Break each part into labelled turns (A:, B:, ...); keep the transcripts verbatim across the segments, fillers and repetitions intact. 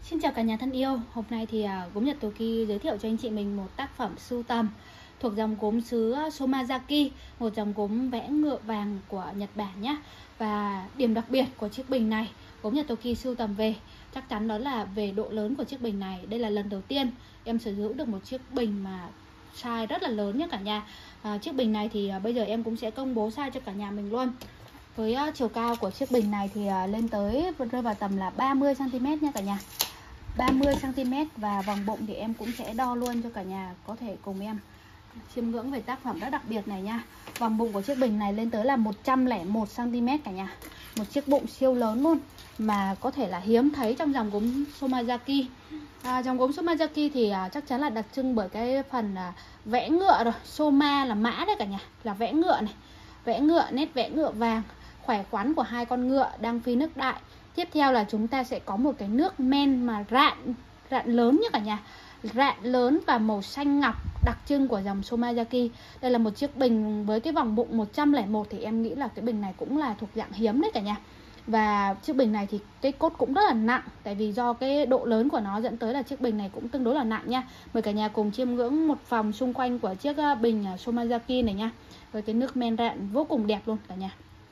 A: Xin chào cả nhà thân yêu. Hôm nay thì uh, gốm Nhật Toki giới thiệu cho anh chị mình một tác phẩm sưu tầm thuộc dòng gốm sứ Somazaki, một dòng gốm vẽ ngựa vàng của Nhật Bản nhé. Và điểm đặc biệt của chiếc bình này gốm Nhật Toki sưu tầm về chắc chắn đó là về độ lớn của chiếc bình này. Đây là lần đầu tiên em sở hữu được một chiếc bình mà size rất là lớn nhé cả nhà. À, chiếc bình này thì uh, bây giờ em cũng sẽ công bố size cho cả nhà mình luôn. Với uh, chiều cao của chiếc bình này thì uh, lên tới rơi vào tầm là ba mươi xăng ti mét nha cả nhà. ba mươi xăng ti mét và vòng bụng thì em cũng sẽ đo luôn cho cả nhà có thể cùng em chiêm ngưỡng về tác phẩm rất đặc biệt này nha. Vòng bụng của chiếc bình này lên tới là một trăm lẻ một xăng ti mét cả nhà. Một chiếc bụng siêu lớn luôn mà có thể là hiếm thấy trong dòng gốm Somazaki. À, dòng gốm Somazaki thì à, chắc chắn là đặc trưng bởi cái phần à, vẽ ngựa rồi. Soma là mã đấy cả nhà, là vẽ ngựa này. Vẽ ngựa, nét vẽ ngựa vàng, khỏe khoắn của hai con ngựa đang phi nước đại. Tiếp theo là chúng ta sẽ có một cái nước men mà rạn, rạn lớn nhé cả nhà. Rạn lớn và màu xanh ngọc đặc trưng của dòng Somazaki. Đây là một chiếc bình với cái vòng bụng một trăm lẻ một thì em nghĩ là cái bình này cũng là thuộc dạng hiếm đấy cả nhà. Và chiếc bình này thì cái cốt cũng rất là nặng, tại vì do cái độ lớn của nó dẫn tới là chiếc bình này cũng tương đối là nặng nha. Mời cả nhà cùng chiêm ngưỡng một vòng xung quanh của chiếc bình Somazaki này nha. Với cái nước men rạn vô cùng đẹp luôn cả nhà.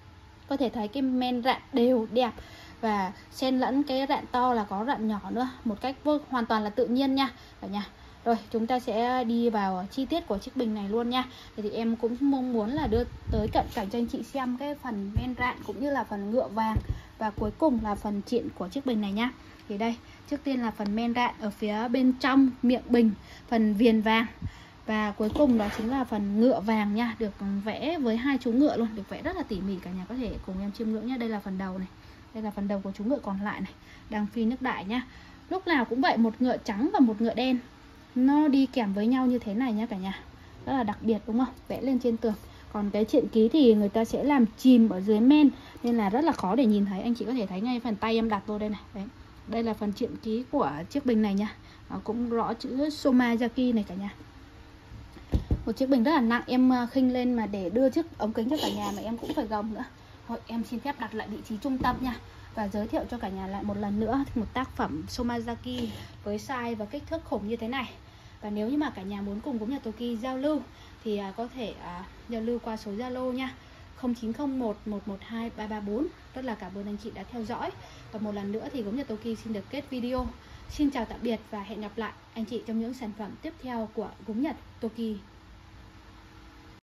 A: Có thể thấy cái men rạn đều đẹp và xen lẫn cái rạn to là có rạn nhỏ nữa, một cách vô, hoàn toàn là tự nhiên nha cả nhà. Rồi chúng ta sẽ đi vào chi tiết của chiếc bình này luôn nha. Thì, thì em cũng mong muốn là đưa tới cận cảnh cho anh chị xem cái phần men rạn cũng như là phần ngựa vàng, và cuối cùng là phần triện của chiếc bình này nhá. Thì đây, trước tiên là phần men rạn ở phía bên trong miệng bình, phần viền vàng, và cuối cùng đó chính là phần ngựa vàng nha, được vẽ với hai chú ngựa luôn, được vẽ rất là tỉ mỉ, cả nhà có thể cùng em chiêm ngưỡng nhé. Đây là phần đầu này, đây là phần đầu của chú ngựa còn lại này, đang phi nước đại nhá. Lúc nào cũng vậy, một ngựa trắng và một ngựa đen nó đi kèm với nhau như thế này nhá cả nhà, rất là đặc biệt đúng không, vẽ lên trên tường. Còn cái triện ký thì người ta sẽ làm chìm ở dưới men nên là rất là khó để nhìn thấy. Anh chị có thể thấy ngay phần tay em đặt vô đây này. Đấy, đây là phần triện ký của chiếc bình này nha. Nó cũng rõ chữ Somazaki này cả nhà. Một chiếc bình rất là nặng, em khinh lên mà để đưa chiếc ống kính cho cả nhà mà em cũng phải gồng nữa. Thôi em xin phép đặt lại vị trí trung tâm nha, và giới thiệu cho cả nhà lại một lần nữa một tác phẩm Somazaki với size và kích thước khủng như thế này. Và nếu như mà cả nhà muốn cùng gốm Nhật Toki giao lưu thì có thể uh, giao lưu qua số Zalo nha, không chín không một một một hai ba ba bốn. Rất là cảm ơn anh chị đã theo dõi. Và một lần nữa thì gốm Nhật Toki xin được kết video. Xin chào tạm biệt và hẹn gặp lại anh chị trong những sản phẩm tiếp theo của gốm Nhật Toki.